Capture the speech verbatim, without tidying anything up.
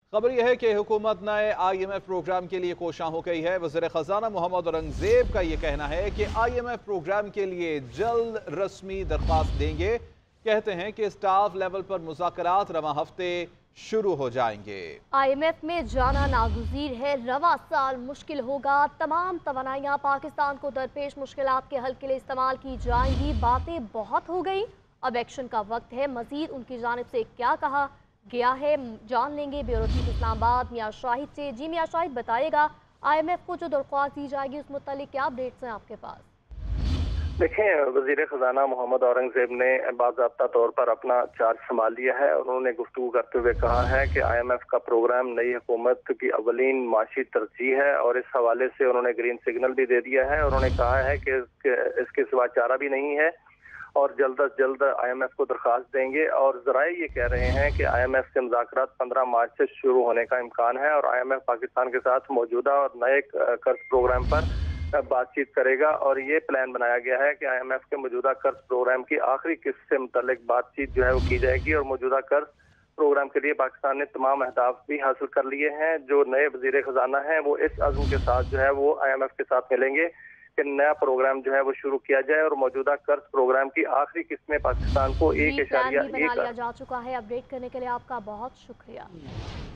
खबर यह है कि हुकूमत नए आई एम एफ प्रोग्राम के लिए कोशां हो गई है। वज़ीर ख़जाना मोहम्मद औरंगज़ेब का ये कहना है कि आई एम एफ प्रोग्राम के लिए जल्द रस्मी दरख्वास्त देंगे। कहते हैं कि स्टाफ लेवल पर मुज़ाकरात रवां हफ्ते शुरू हो जाएंगे। आई एम एफ में जाना नागुज़ीर है, रवा साल मुश्किल होगा। तमाम तवानाइयाँ पाकिस्तान को दरपेश मुश्किलात के हल के लिए इस्तेमाल की जाएंगी। बातें बहुत हो गई, अब एक्शन का वक्त है। मजीद उनकी जानिब से क्या कहा गया है जान लेंगे ब्यूरो चीफ इस्लामाबाद मियां शाहिद से। जी मियां शाहिद, बताइएगा आई एम एफ को जो दरख्वास्त दी जाएगी उस मुतालिक क्या अपडेट्स हैं आपके पास? देखें, वज़ीर ख़जाना मोहम्मद औरंगज़ेब ने बाज़ाब्ता तौर पर अपना चार्ज संभाल लिया है और उन्होंने गुफ्तगू करते हुए कहा है कि आई एम एफ का प्रोग्राम नई हुकूमत की अवलीन माशी तरजीह है और इस हवाले से उन्होंने ग्रीन सिग्नल भी दे दिया है। उन्होंने कहा है कि इसके सिवा चारा भी नहीं है और जल्द अज जल्द आई एम एफ को दरख्वास्त देंगे। और ज़राए ये कह रहे हैं कि आई एम एफ के मुज़ाकरात पंद्रह मार्च से शुरू होने का इम्कान है और आई एम एफ पाकिस्तान के साथ मौजूदा और नए कर्ज प्रोग्राम पर बातचीत करेगा। और ये प्लान बनाया गया है कि आई एम एफ के मौजूदा कर्ज प्रोग्राम की आखिरी किस्त से मुतल्लिक बातचीत जो है वो की जाएगी और मौजूदा कर्ज प्रोग्राम के लिए पाकिस्तान ने तमाम अहदाफ भी हासिल कर लिए हैं। जो नए वज़ीर ख़जाना हैं वो इस अज़्म के साथ जो है वो आई एम एफ के साथ मिलेंगे कि नया प्रोग्राम जो है वो शुरू किया जाए और मौजूदा कर्ज प्रोग्राम की आखिरी किस्त में पाकिस्तान को एक इशारिया बना लिया जा चुका है। अपडेट करने के लिए आपका बहुत शुक्रिया।